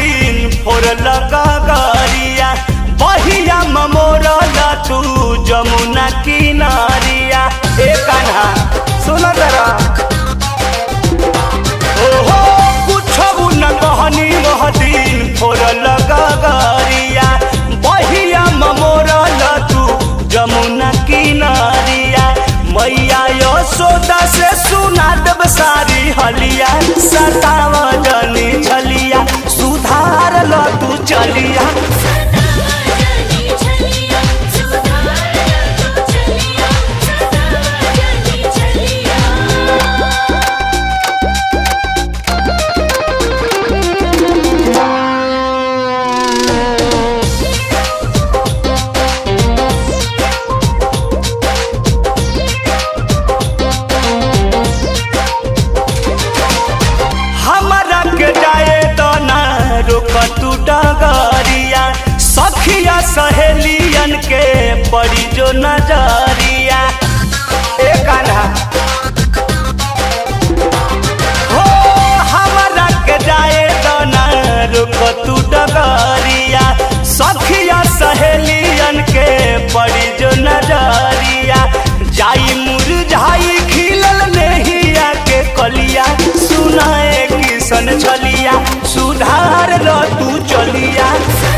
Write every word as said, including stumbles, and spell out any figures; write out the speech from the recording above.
दिन फोर लगा गरिया बहिया मोरला तू जमुना किनारिया। ए कान्हा सुन जरा ओहो कुछ न कहनी वह दिन फोर लगा गरिया बहिया मोरला तू जमुना किनारिया। मैया यशोदा से सुना दब सारी हलिया सताव जनी छलिया सुधार ल तू चलिया। तू डगरिया सखिया सहेलियन के पड़ी जो नजरिया। ए कान्हा हो हमारा के जाए दाना रुक तू डगरिया सखिया सहेलियन के पड़ी जो नजरिया। जाई मुरझाई खिलल नहिया के कलिया सुनाए किसन छलिया सुधार ल तू चलिया।